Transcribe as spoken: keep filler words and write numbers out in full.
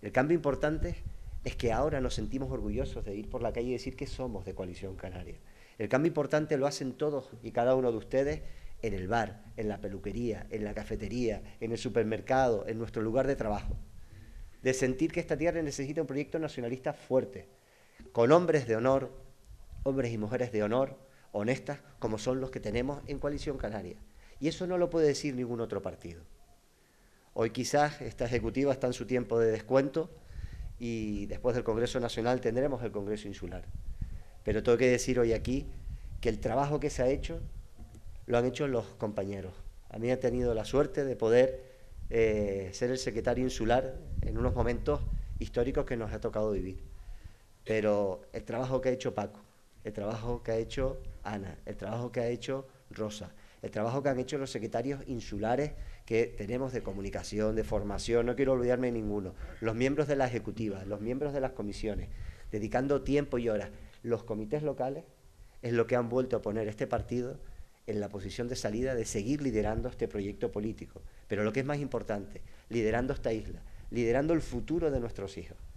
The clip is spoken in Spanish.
El cambio importante es que ahora nos sentimos orgullosos de ir por la calle y decir que somos de Coalición Canaria. El cambio importante lo hacen todos y cada uno de ustedes en el bar, en la peluquería, en la cafetería, en el supermercado, en nuestro lugar de trabajo. De sentir que esta tierra necesita un proyecto nacionalista fuerte, con hombres de honor, hombres y mujeres de honor, honestas, como son los que tenemos en Coalición Canaria. Y eso no lo puede decir ningún otro partido. Hoy quizás esta ejecutiva está en su tiempo de descuento y después del Congreso Nacional tendremos el Congreso Insular. Pero tengo que decir hoy aquí que el trabajo que se ha hecho lo han hecho los compañeros. A mí he tenido la suerte de poder eh, ser el secretario insular en unos momentos históricos que nos ha tocado vivir. Pero el trabajo que ha hecho Paco, el trabajo que ha hecho Ana, el trabajo que ha hecho Rosa, el trabajo que han hecho los secretarios insulares que tenemos de comunicación, de formación, no quiero olvidarme de ninguno, los miembros de la ejecutiva, los miembros de las comisiones, dedicando tiempo y horas, los comités locales, es lo que han vuelto a poner este partido en la posición de salida de seguir liderando este proyecto político. Pero lo que es más importante, liderando esta isla, liderando el futuro de nuestros hijos.